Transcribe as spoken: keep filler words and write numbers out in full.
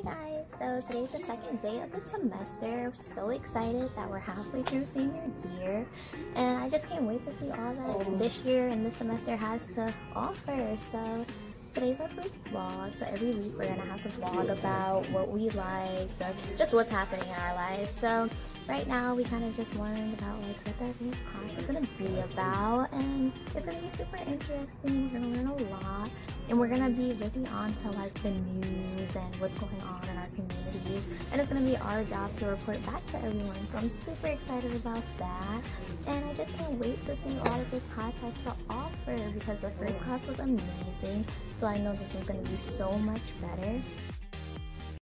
guys, so today's the second day of the semester. I'm so excited that we're halfway through senior year, and I just can't wait to see all that this year and this semester has to offer. So today's our first vlog, so every week we're gonna have to vlog about what we liked or just what's happening in our lives. So right now we kind of just learned about like what that advanced class is gonna be about, and it's gonna be super interesting. We're gonna learn a lot, and we're gonna be really on to like the news and what's going on in our communities, and it's gonna be our job to report back to everyone. So I'm super excited about that, and I just can't wait to see all that this class has to offer because the first class was amazing. So I know this one's gonna be so much better.